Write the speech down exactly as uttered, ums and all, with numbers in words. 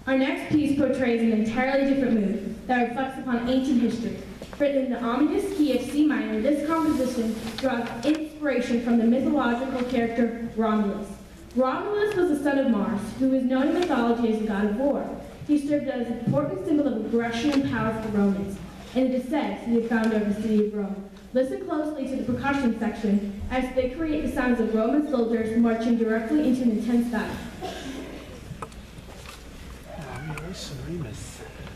Our next piece portrays an entirely different mood that reflects upon ancient history. Written in the ominous key of C minor, this composition draws inspiration from the mythological character Romulus. Romulus was the son of Mars, who is known in mythology as the god of war. He served as an important symbol of aggression and power for the Romans, and it is said he had founded the city of Rome. Listen closely to the percussion section as they create the sounds of Roman soldiers marching directly into an intense battle. Romulus, Remus.